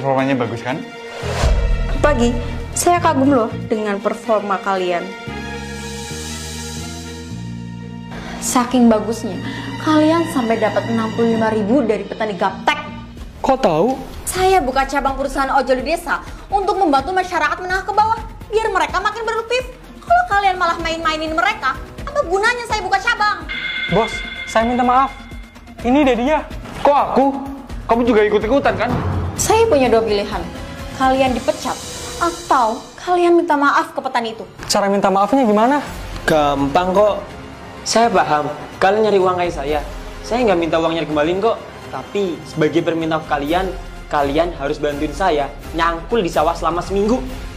performanya bagus kan? Pagi, saya kagum loh dengan performa kalian. Saking bagusnya, kalian sampai dapat 65.000 dari petani gaptek. Kok tahu? Saya buka cabang perusahaan ojol di desa untuk membantu masyarakat menengah ke bawah, biar mereka makin produktif. Kalau kalian malah main-mainin mereka, apa gunanya saya buka cabang? Bos, saya minta maaf. Ini dari dia. Kok aku? Kamu juga ikut-ikutan kan? Saya punya dua pilihan. Kalian dipecat, atau kalian minta maaf ke petani itu. Cara minta maafnya gimana? Gampang kok. Saya paham, kalian nyari uang kayak saya. Saya nggak minta uangnya dikembalin kok. Tapi sebagai permintaan kalian harus bantuin saya nyangkul di sawah selama seminggu.